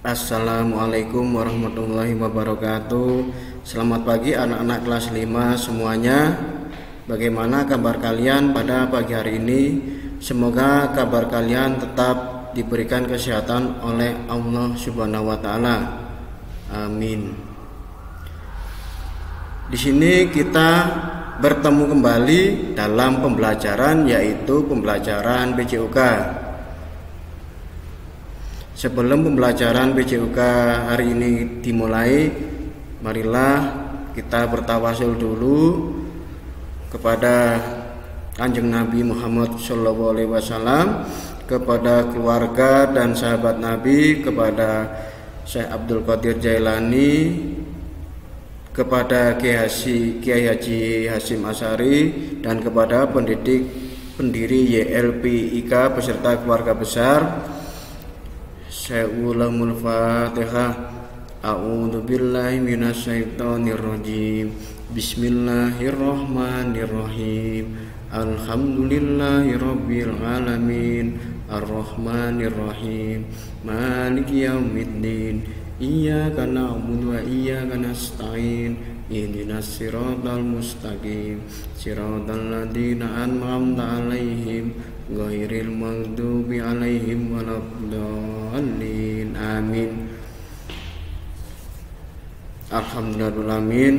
Assalamualaikum warahmatullahi wabarakatuh. Selamat pagi anak-anak kelas 5 semuanya. Bagaimana kabar kalian pada pagi hari ini? Semoga kabar kalian tetap diberikan kesehatan oleh Allah Subhanahu wa taala. Amin. Di sini kita bertemu kembali dalam pembelajaran, yaitu pembelajaran PJUK. Sebelum pembelajaran PJUK hari ini dimulai, marilah kita bertawasul dulu kepada Kanjeng Nabi Muhammad SAW, kepada keluarga dan sahabat Nabi, kepada Syekh Abdul Qadir Jailani, kepada Kiai Haji Hasyim Asy'ari, dan kepada pendiri YLPIK beserta keluarga besar. Saya ulamul Fatihah. A'udzu billahi minasyaitonir rajim. Bismillahirrahmanirrahim. Alhamdulillahirabbil alamin. Arrahmanirrahim. Maliki yaumiddin. Iyyaka na'budu wa iyyaka nasta'in. Ihdinas siratal mustaqim. Siratal ladzina an'amta 'alaihim ghairil maghdubi 'alaihim waladdallin. Amin. Alhamdulillahirrahmanirrahim.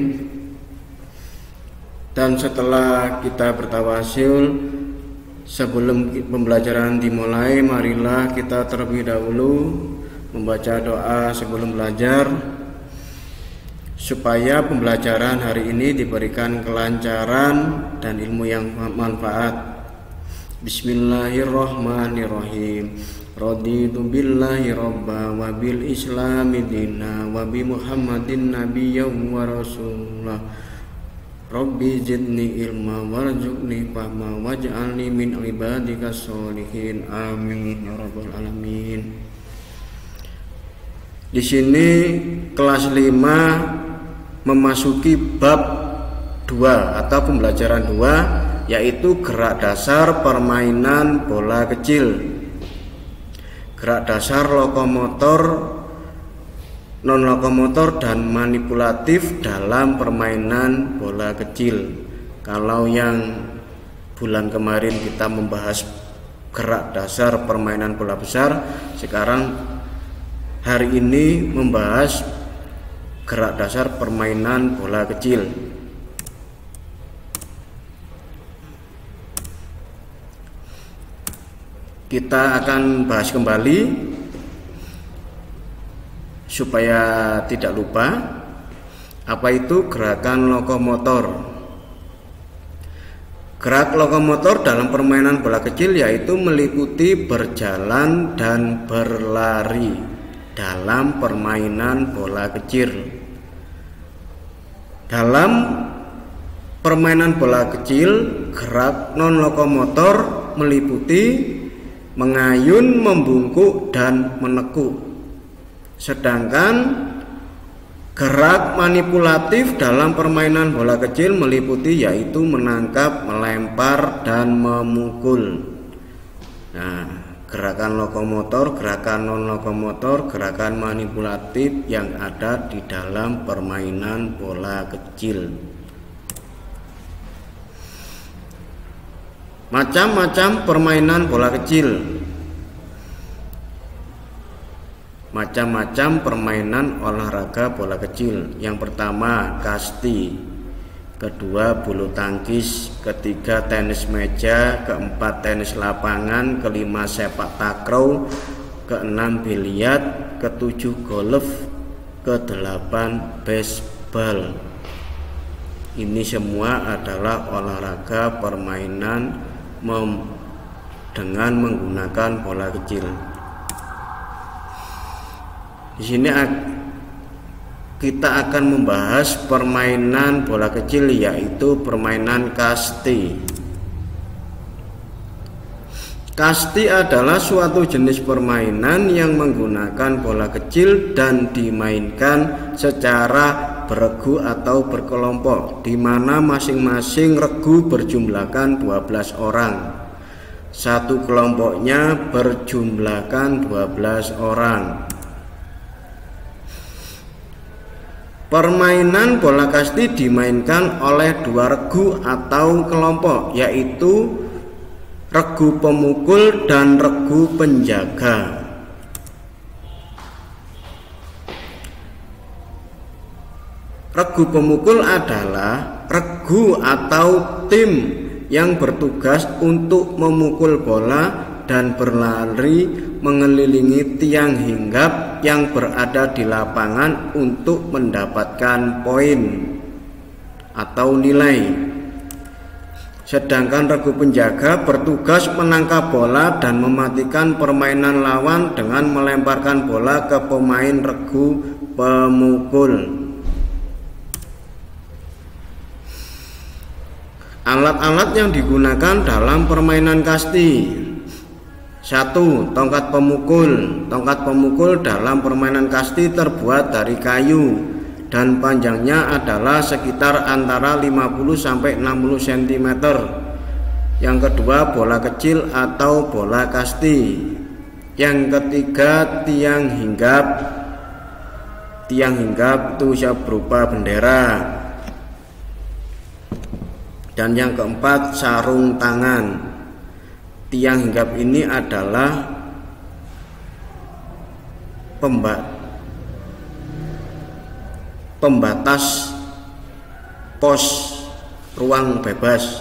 Dan setelah kita bertawasul, sebelum pembelajaran dimulai, marilah kita terlebih dahulu membaca doa sebelum belajar, supaya pembelajaran hari ini diberikan kelancaran dan ilmu yang bermanfaat. Bismillahirrahmanirrahim. Raditu billahi robba wa bil islami dina wa bi muhammadin nabiyyan wa rasulah. Rabbi zidni ilma warzuqni fahma waj'alni min ibadikas sholihin. Amin ya rabbal alamin. Di sini kelas 5 memasuki bab 2 atau pembelajaran 2, yaitu gerak dasar permainan bola kecil. Gerak dasar lokomotor, non lokomotor, dan manipulatif dalam permainan bola kecil. Kalau yang bulan kemarin kita membahas gerak dasar permainan bola besar, sekarang hari ini membahas gerak dasar permainan bola kecil. Kita akan bahas kembali supaya tidak lupa, apa itu gerakan lokomotor. Gerak lokomotor dalam permainan bola kecil yaitu meliputi berjalan dan berlari dalam permainan bola kecil. Dalam permainan bola kecil, gerak non lokomotor meliputi mengayun, membungkuk, dan menekuk. Sedangkan gerak manipulatif dalam permainan bola kecil meliputi yaitu menangkap, melempar, dan memukul. Nah, gerakan lokomotor, gerakan non lokomotor, gerakan manipulatif yang ada di dalam permainan bola kecil. Macam-macam permainan bola kecil. Macam-macam permainan olahraga bola kecil. Yang pertama kasti, kedua bulu tangkis, ketiga tenis meja, keempat tenis lapangan, kelima sepak takraw, keenam biliar, ketujuh golf, kedelapan baseball. Ini semua adalah olahraga permainan dengan menggunakan bola kecil. Di sini kita akan membahas permainan bola kecil, yaitu permainan kasti. Kasti adalah suatu jenis permainan yang menggunakan bola kecil dan dimainkan secara beregu atau berkelompok, di mana masing-masing regu berjumlahkan 12 orang. Satu kelompoknya berjumlahkan 12 orang. Permainan bola kasti dimainkan oleh dua regu atau kelompok, yaitu regu pemukul dan regu penjaga. Regu pemukul adalah regu atau tim yang bertugas untuk memukul bola dan berlari mengelilingi tiang hinggap yang berada di lapangan untuk mendapatkan poin atau nilai. Sedangkan regu penjaga bertugas menangkap bola dan mematikan permainan lawan dengan melemparkan bola ke pemain regu pemukul. Alat-alat yang digunakan dalam permainan kasti. 1. Tongkat pemukul. Tongkat pemukul dalam permainan kasti terbuat dari kayu dan panjangnya adalah sekitar antara 50 sampai 60 cm. Yang kedua, bola kecil atau bola kasti. Yang ketiga, tiang hinggap. Tiang hinggap itu berupa bendera. Dan yang keempat, sarung tangan. Tiang hinggap ini adalah pembatas pos ruang bebas.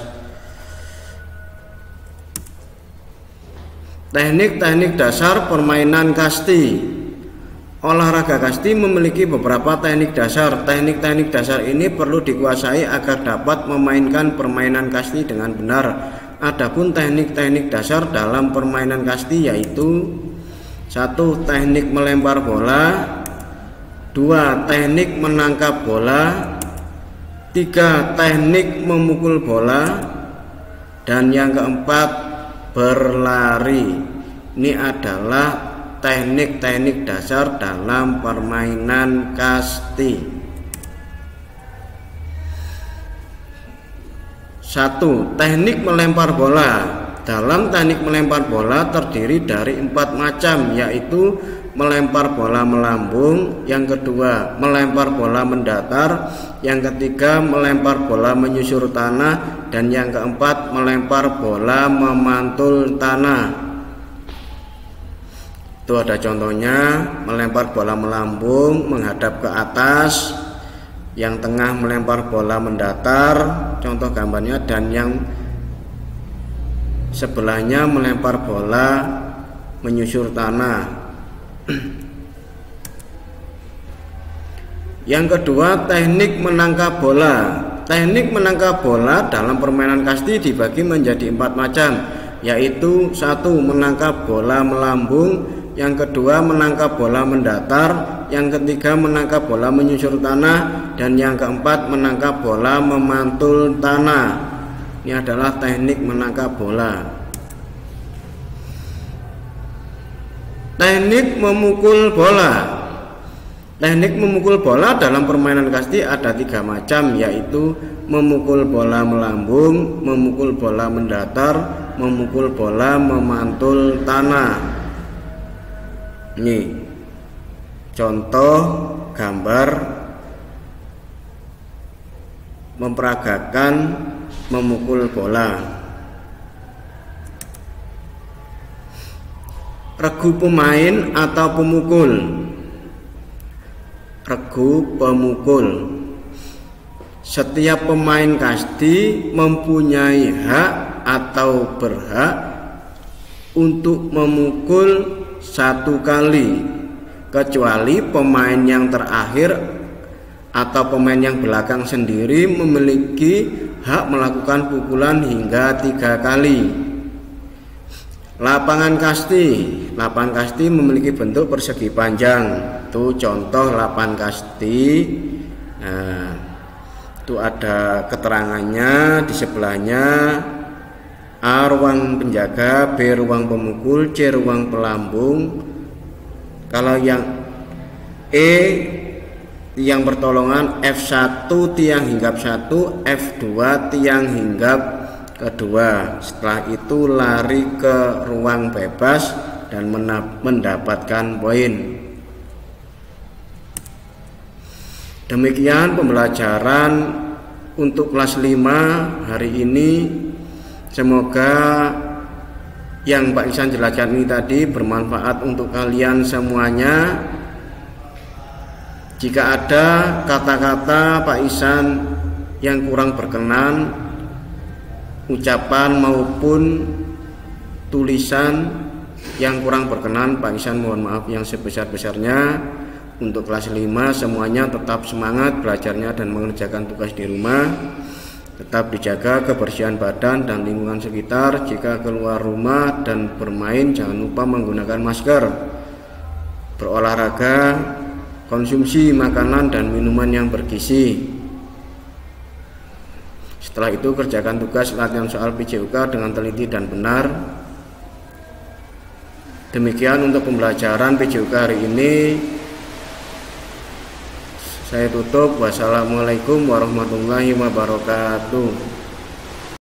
Teknik-teknik dasar permainan kasti. Olahraga kasti memiliki beberapa teknik dasar. Teknik-teknik dasar ini perlu dikuasai agar dapat memainkan permainan kasti dengan benar. Adapun teknik-teknik dasar dalam permainan kasti yaitu 1. Teknik melempar bola, 2. Teknik menangkap bola, 3. Teknik memukul bola, dan yang keempat berlari. Ini adalah teknik-teknik dasar dalam permainan kasti. 1. Teknik melempar bola. Dalam teknik melempar bola terdiri dari 4 macam, yaitu melempar bola melambung, yang kedua melempar bola mendatar, yang ketiga melempar bola menyusur tanah, dan yang keempat melempar bola memantul tanah. Itu ada contohnya: melempar bola melambung menghadap ke atas, yang tengah melempar bola mendatar, contoh gambarnya, dan yang sebelahnya melempar bola menyusur tanah. Yang kedua, teknik menangkap bola. Teknik menangkap bola dalam permainan kasti dibagi menjadi 4 macam, yaitu 1. Menangkap bola melambung, yang kedua menangkap bola mendatar, yang ketiga menangkap bola menyusur tanah, dan yang keempat menangkap bola memantul tanah. Ini adalah teknik menangkap bola. Teknik memukul bola. Teknik memukul bola dalam permainan kasti ada 3 macam, yaitu memukul bola melambung, memukul bola mendatar, memukul bola memantul tanah. Ini contoh gambar memperagakan memukul bola. Regu pemain atau pemukul. Regu pemukul. Setiap pemain kasti mempunyai hak atau berhak untuk memukul 1 kali, kecuali pemain yang terakhir atau pemain yang belakang sendiri memiliki hak melakukan pukulan hingga 3 kali. Lapangan kasti. Lapangan kasti memiliki bentuk persegi panjang. Itu contoh lapangan kasti. Nah, itu ada keterangannya di sebelahnya. A. Ruang penjaga, B. Ruang pemukul, C. Ruang pelambung. Kalau yang E, tiang pertolongan, F1 tiang hinggap 1, F2 tiang hinggap kedua. Setelah itu lari ke ruang bebas dan mendapatkan poin. Demikian pembelajaran untuk kelas 5 hari ini. Semoga yang Pak Ihsan jelaskan ini tadi bermanfaat untuk kalian semuanya. Jika ada kata-kata Pak Ihsan yang kurang berkenan, ucapan maupun tulisan yang kurang berkenan, Pak Ihsan mohon maaf yang sebesar-besarnya. Untuk kelas 5 semuanya tetap semangat belajarnya dan mengerjakan tugas di rumah. Tetap dijaga kebersihan badan dan lingkungan sekitar. Jika keluar rumah dan bermain jangan lupa menggunakan masker. Berolahraga, konsumsi makanan dan minuman yang bergizi. Setelah itu kerjakan tugas latihan soal PJUK dengan teliti dan benar. Demikian untuk pembelajaran PJUK hari ini. Saya tutup. Wassalamualaikum warahmatullahi wabarakatuh.